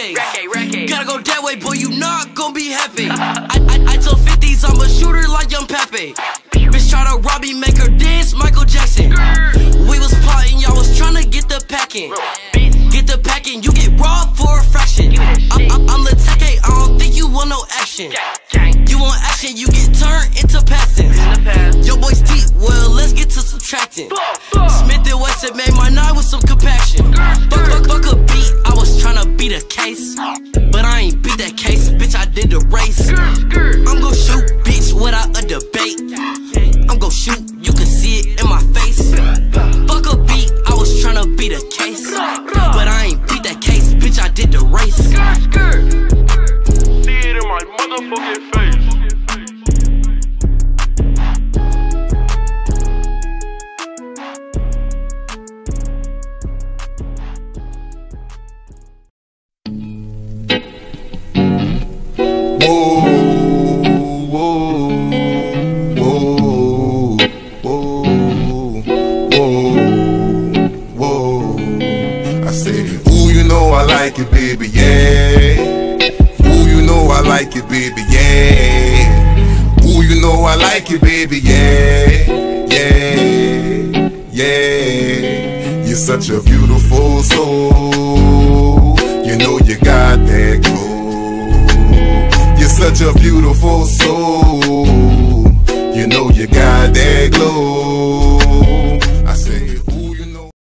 Recce. Gotta go that way, boy, you not gon' be happy. I told 50s I'm a shooter like Young Pepe. Bitch try to rob me, make her dance Michael Jackson. We was plotting, y'all was tryna get the packing. Get the packing, you get robbed for a fraction. I'm the tech, I don't think you want no action. You want action, you get turned into passings. Your boy's deep, well, let's get to subtracting. Smith & Wesson made my night with some compassion. Fuck a beat, I was tryna beat a case, but I ain't beat that case, bitch, I did the race. I'm gon' shoot, bitch, without a debate. I'm gon' shoot, you can see it in my face. Fuck a beat, I was tryna beat a case, but I ain't beat that case, bitch, I did the race. See it in my motherfucking face. I like it, baby, yeah. Ooh, you know I like it, baby, yeah. Ooh, you know I like it, baby, yeah. Yeah, yeah. You're such a beautiful soul. You know you got that glow. You're such a beautiful soul.